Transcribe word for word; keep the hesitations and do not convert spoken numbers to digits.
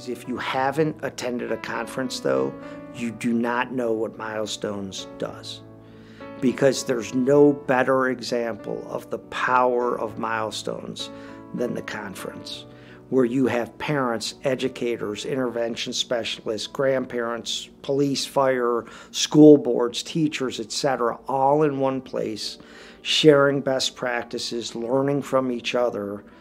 If you haven't attended a conference, though, you do not know what Milestones does, because there's no better example of the power of Milestones than the conference, where you have parents, educators, intervention specialists, grandparents, police, fire, school boards, teachers, et cetera, all in one place, sharing best practices, learning from each other,